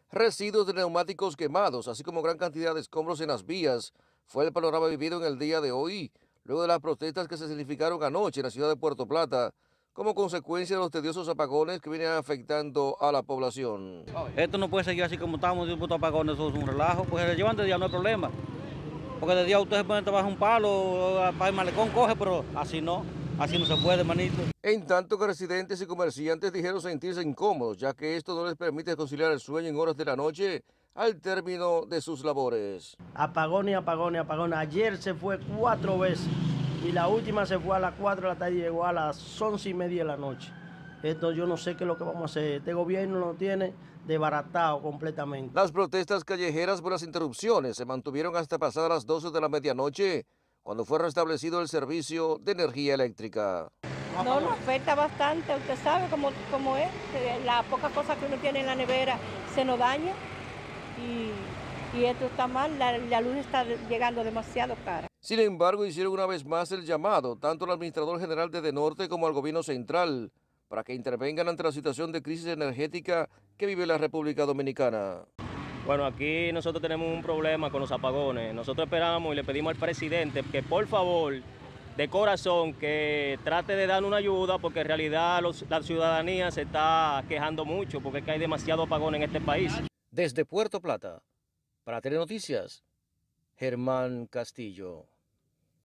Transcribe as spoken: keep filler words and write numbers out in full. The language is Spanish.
Residuos de neumáticos quemados, así como gran cantidad de escombros en las vías, fue el panorama vivido en el día de hoy, luego de las protestas que se significaron anoche en la ciudad de Puerto Plata, como consecuencia de los tediosos apagones que vienen afectando a la población. Esto no puede seguir así como estamos, de un puto apagón, eso es un relajo, pues se llevan de día, no hay problema. Porque de día usted se pone bajo un palo, para el malecón coge, pero así no, así no se puede, manito. En tanto que residentes y comerciantes dijeron sentirse incómodos, ya que esto no les permite conciliar el sueño en horas de la noche al término de sus labores. Apagones, apagones, apagones. Ayer se fue cuatro veces y la última se fue a las cuatro de la tarde y llegó a las once y media de la noche. Esto yo no sé qué es lo que vamos a hacer. Este gobierno lo tiene desbaratado completamente. Las protestas callejeras por las interrupciones se mantuvieron hasta pasadas las doce de la medianoche, cuando fue restablecido el servicio de energía eléctrica. No, nos afecta bastante, usted sabe cómo, cómo es, la poca cosa que uno tiene en la nevera se nos daña y, y esto está mal, la, la luz está llegando demasiado cara. Sin embargo, hicieron una vez más el llamado, tanto al administrador general de Edenorte como al gobierno central, para que intervengan ante la situación de crisis energética que vive la República Dominicana. Bueno, aquí nosotros tenemos un problema con los apagones. Nosotros esperamos y le pedimos al presidente que por favor, de corazón, que trate de dar una ayuda, porque en realidad los, la ciudadanía se está quejando mucho porque es que hay demasiado apagón en este país. Desde Puerto Plata, para Telenoticias, Germán Castillo.